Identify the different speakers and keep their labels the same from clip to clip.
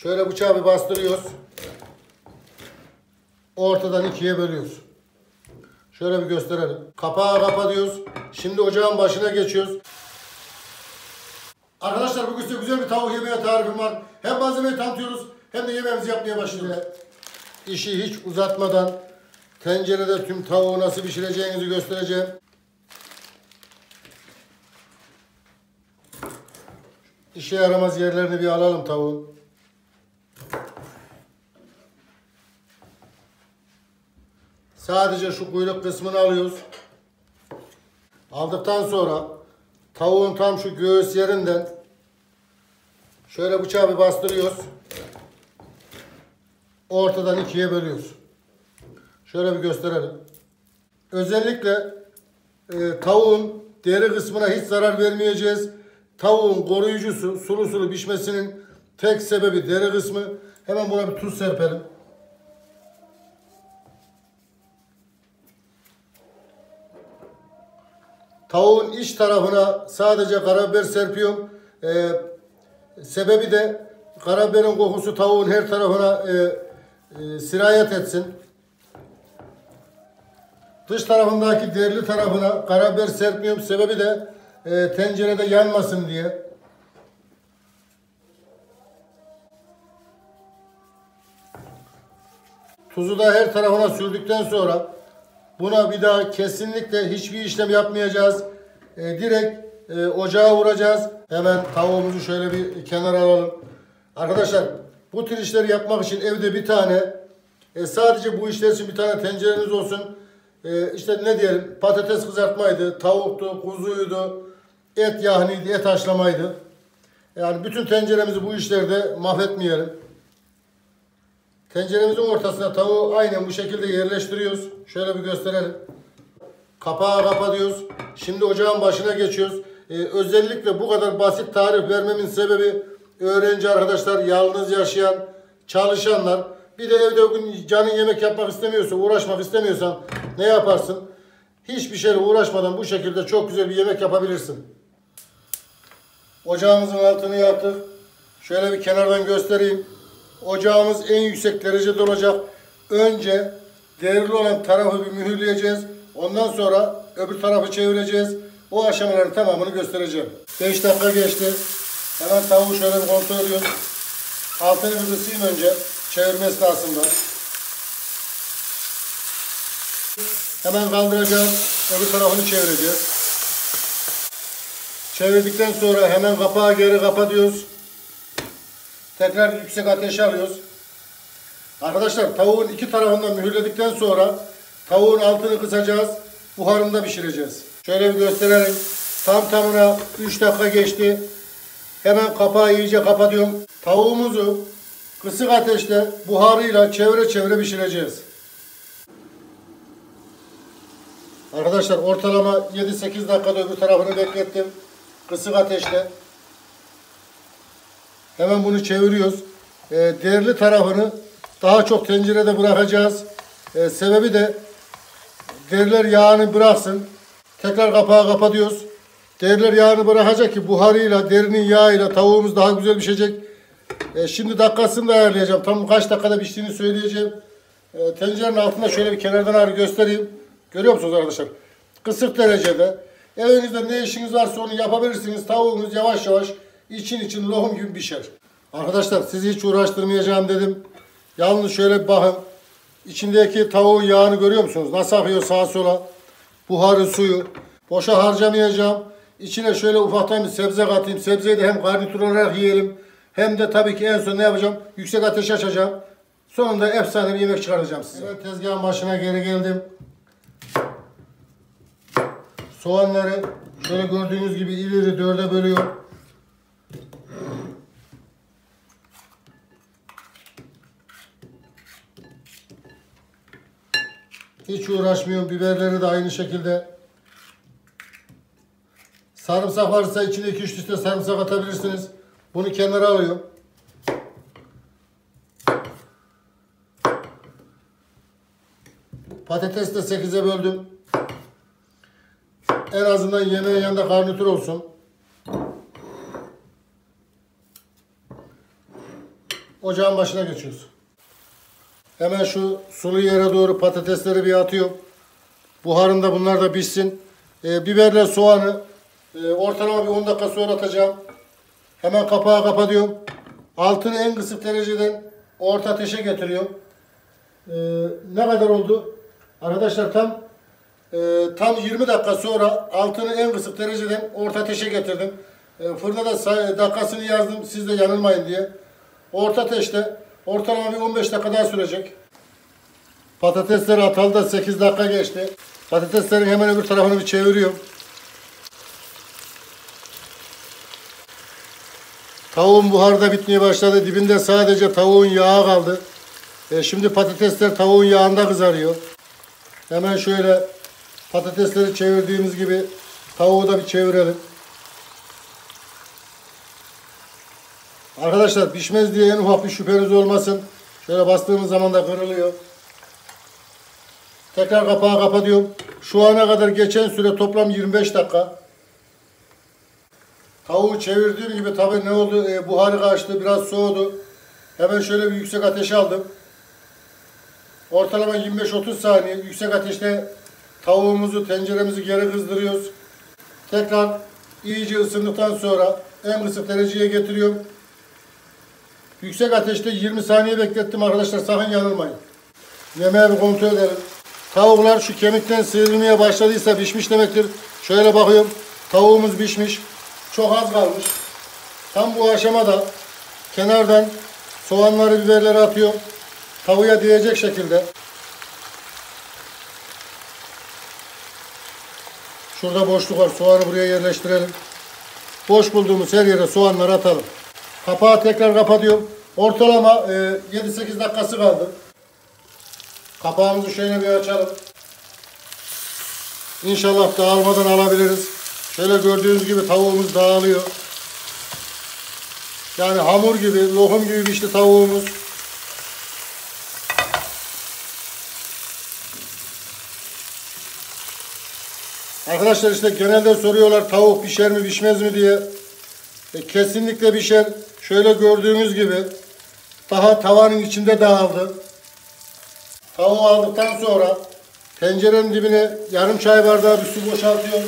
Speaker 1: Şöyle bıçağı bir bastırıyoruz. Ortadan ikiye bölüyoruz. Şöyle bir gösterelim. Kapağı kapatıyoruz. Şimdi ocağın başına geçiyoruz. Arkadaşlar bugün size güzel bir tavuk yemeği tarifim var. Hem malzemeyi tanıtıyoruz hem de yemeğimizi yapmaya başlıyoruz. İşi hiç uzatmadan tencerede tüm tavuğu nasıl pişireceğinizi göstereceğim. İşe yaramaz yerlerini bir alalım tavuğun. Sadece şu kuyruk kısmını alıyoruz. Aldıktan sonra tavuğun tam şu göğüs yerinden şöyle bıçağı bir bastırıyoruz. Ortadan ikiye bölüyoruz. Şöyle bir gösterelim. Özellikle tavuğun deri kısmına hiç zarar vermeyeceğiz. Tavuğun koruyucusu sulu sulu pişmesinin tek sebebi deri kısmı. Hemen buna bir tuz serpelim. Tavuğun iç tarafına sadece karabiber serpiyorum. Sebebi de karabiberin kokusu tavuğun her tarafına sirayet etsin. Dış tarafındaki derili tarafına karabiber serpmiyorum. Sebebi de tencerede yanmasın diye. Tuzu da her tarafına sürdükten sonra buna bir daha kesinlikle hiçbir işlem yapmayacağız. Direkt ocağa vuracağız. Hemen tavuğumuzu şöyle bir kenara alalım. Arkadaşlar bu tür işleri yapmak için evde bir tane sadece bu işler için bir tane tencereniz olsun. İşte ne diyelim, patates kızartmaydı, tavuktu, kuzuydu, et yahniydi, et haşlamaydı. Yani bütün tenceremizi bu işlerde mahvetmeyelim. Tenceremizin ortasına tavuğu aynen bu şekilde yerleştiriyoruz. Şöyle bir gösterelim. Kapağı kapatıyoruz. Şimdi ocağın başına geçiyoruz. Özellikle bu kadar basit tarif vermemin sebebi öğrenci arkadaşlar, yalnız yaşayan, çalışanlar. Bir de evde o gün canın yemek yapmak istemiyorsa, uğraşmak istemiyorsan ne yaparsın? Hiçbir şeyle uğraşmadan bu şekilde çok güzel bir yemek yapabilirsin. Ocağımızın altını yaktık. Şöyle bir kenardan göstereyim. Ocağımız en yüksek derecede olacak. Önce derili olan tarafı bir mühürleyeceğiz. Ondan sonra öbür tarafı çevireceğiz. O aşamaların tamamını göstereceğim. 5 dakika geçti. Hemen tavuğu şöyle bir kontrol ediyoruz. Altını bir ısıyım önce. Çevirme esnasında. Hemen kaldıracağız. Öbür tarafını çevireceğiz. Çevirdikten sonra hemen kapağı geri kapatıyoruz. Tekrar yüksek ateşe alıyoruz. Arkadaşlar tavuğun iki tarafından mühürledikten sonra tavuğun altını kısacağız. Buharında pişireceğiz. Şöyle bir gösterelim. Tam tamına 3 dakika geçti. Hemen kapağı iyice kapatıyorum. Tavuğumuzu kısık ateşte buharıyla çevire çevire pişireceğiz. Arkadaşlar ortalama 7-8 dakikada öbür tarafını beklettim. Kısık ateşte. Hemen bunu çeviriyoruz. Derli tarafını daha çok tencerede bırakacağız. Sebebi de deriler yağını bıraksın. Tekrar kapağı kapatıyoruz. Deriler yağını bırakacak ki buharıyla, derinin yağıyla tavuğumuz daha güzel pişecek. Şimdi dakikasını da ayarlayacağım. Tam kaç dakikada piştiğini söyleyeceğim. Tencerenin altında şöyle bir kenardan göstereyim. Görüyor musunuz arkadaşlar? Kısık derecede. Evinizde ne işiniz varsa onu yapabilirsiniz. Tavuğunuz yavaş yavaş için lokum gibi pişer. Arkadaşlar sizi hiç uğraştırmayacağım dedim. Yalnız şöyle bir bakın. İçindeki tavuğun yağını görüyor musunuz? Nasıl akıyor sağa sola? Buharı, suyu. Boşa harcamayacağım. İçine şöyle ufaktan bir sebze katayım. Sebzeyi de hem garnitür olarak yiyelim. Hem de tabii ki en son ne yapacağım? Yüksek ateş açacağım. Sonunda efsane bir yemek çıkaracağım size. Evet, tezgahın başına geri geldim. Soğanları şöyle gördüğünüz gibi iri dörde bölüyorum. Hiç uğraşmıyorum. Biberleri de aynı şekilde. Sarımsak varsa içine 2-3 diş sarımsak atabilirsiniz. Bunu kenara alıyorum. Patatesi de 8'e böldüm. En azından yemeğin yanında garnitür olsun. ocağın başına geçiyoruz. Hemen şu sulu yere doğru patatesleri bir atıyorum. Buharında bunlar da pişsin. Biberle soğanı ortalama bir 10 dakika sonra atacağım. Hemen kapağı kapatıyorum. Altını en kısık dereceden orta ateşe getiriyorum. Ne kadar oldu? Arkadaşlar tam 20 dakika sonra altını en kısık dereceden orta ateşe getirdim. Fırında da dakikasını yazdım siz de yanılmayın diye. Orta ateşte ortalama bir 15 dakika daha sürecek. Patatesleri atalı da 8 dakika geçti. Patateslerin hemen öbür tarafını bir çeviriyorum. Tavuğun buharı da bitmeye başladı. Dibinde sadece tavuğun yağı kaldı. Şimdi patatesler tavuğun yağında kızarıyor. Hemen şöyle patatesleri çevirdiğimiz gibi tavuğu da bir çevirelim. Arkadaşlar pişmez diye en ufak bir şüpheniz olmasın. Şöyle bastığımız zaman da kırılıyor. Tekrar kapağı kapatıyorum. Şu ana kadar geçen süre toplam 25 dakika. Tavuğu çevirdiğim gibi tabii ne oldu? Buharı kaçtı, biraz soğudu. Hemen şöyle bir yüksek ateşe aldım. Ortalama 25-30 saniye yüksek ateşte tavuğumuzu, tenceremizi geri kızdırıyoruz. Tekrar iyice ısındıktan sonra en kısık dereceye getiriyorum. Yüksek ateşte 20 saniye beklettim arkadaşlar, sakın yanılmayın. Yemeği bir kontrol edelim. Tavuklar şu kemikten sıyrılmaya başladıysa pişmiş demektir. Şöyle bakıyorum. Tavuğumuz pişmiş. Çok az kalmış. Tam bu aşamada kenardan soğanları, biberleri atıyorum. Tavuğa değecek şekilde. Şurada boşluk var. Soğanı buraya yerleştirelim. Boş bulduğumuz her yere soğanları atalım. Kapağı tekrar kapatıyorum. Ortalama 7-8 dakikası kaldı. Kapağımızı şöyle bir açalım. İnşallah dağılmadan alabiliriz. Şöyle gördüğünüz gibi tavuğumuz dağılıyor. Yani hamur gibi, lokum gibi pişti tavuğumuz. Arkadaşlar işte genelde soruyorlar tavuk pişer mi pişmez mi diye. Kesinlikle pişer. Şöyle gördüğünüz gibi daha tavanın içinde dağıldı. Tavuğu aldıktan sonra tencerenin dibine yarım çay bardağı bir su boşaltıyorum.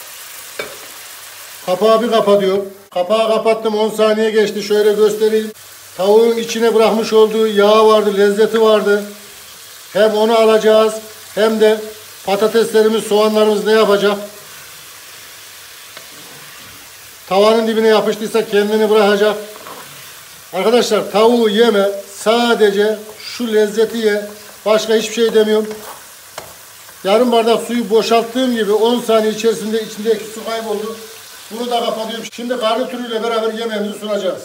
Speaker 1: Kapağı bir kapatıyorum. Kapağı kapattım, 10 saniye geçti. Şöyle göstereyim. Tavuğun içine bırakmış olduğu yağı vardı, lezzeti vardı. Hem onu alacağız hem de patateslerimiz, soğanlarımız ne yapacak? Tavanın dibine yapıştıysa kendini bırakacak. Arkadaşlar tavuğu yeme, sadece şu lezzeti ye. Başka hiçbir şey demiyorum. Yarım bardak suyu boşalttığım gibi 10 saniye içerisinde içindeki su kayboldu. Bunu da kapatıyorum. Şimdi garnitürüyle beraber yemeğimizi sunacağız.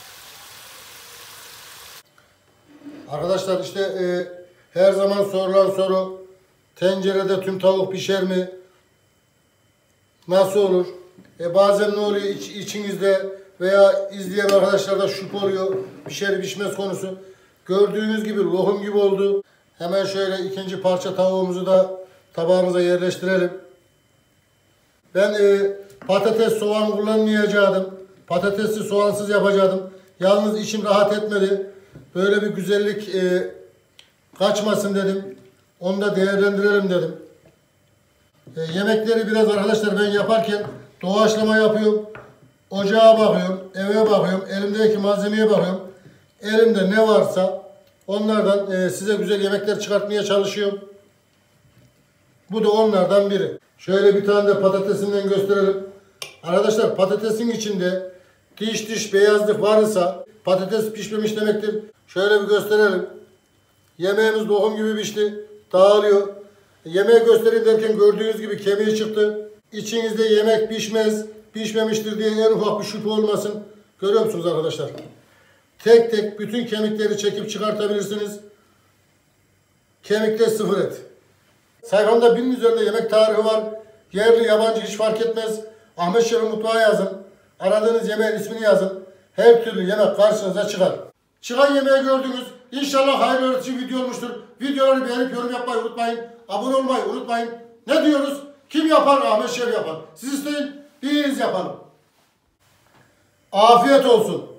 Speaker 1: Arkadaşlar işte her zaman sorulan soru, tencerede tüm tavuk pişer mi? Nasıl olur? Bazen ne oluyor içinizde veya izleyen arkadaşlarda şüphe oluyor. Pişer pişmez konusu. Gördüğünüz gibi lokum gibi oldu. Hemen şöyle ikinci parça tavuğumuzu da tabağımıza yerleştirelim. Ben patates, soğan kullanmayacaktım. Patatesli, soğansız yapacaktım. Yalnız içim rahat etmedi. Böyle bir güzellik kaçmasın dedim. Onu da değerlendirelim dedim. Yemekleri biraz arkadaşlar ben yaparken doğaçlama yapıyorum. Ocağa bakıyorum, eve bakıyorum, elimdeki malzemeye bakıyorum. Elimde ne varsa onlardan size güzel yemekler çıkartmaya çalışıyorum. Bu da onlardan biri. Şöyle bir tane de patatesinden gösterelim. Arkadaşlar patatesin içinde diş beyazlık varsa patates pişmemiş demektir. Şöyle bir gösterelim. Yemeğimiz lokum gibi pişti. Dağılıyor. Yemeği göstereyim derken gördüğünüz gibi kemiği çıktı. İçinizde yemek pişmez, pişmemiştir diye en ufak bir şüphe olmasın. Görüyor musunuz arkadaşlar? Tek tek bütün kemikleri çekip çıkartabilirsiniz. Kemikte sıfır et. Sayfamda 1000'in üzerinde yemek tarifi var. Yerli, yabancı hiç fark etmez. Ahmet Şef'in mutfağı yazın. Aradığınız yemeğin ismini yazın. Her türlü yemek karşınıza çıkar. Çıkan yemeği gördünüz. İnşallah hayırlı öğretici video olmuştur. Videoları beğenip yorum yapmayı unutmayın. Abone olmayı unutmayın. Ne diyoruz? Kim yapar? Ahmet Şef yapar. Siz isteyin, biz yapalım. Afiyet olsun.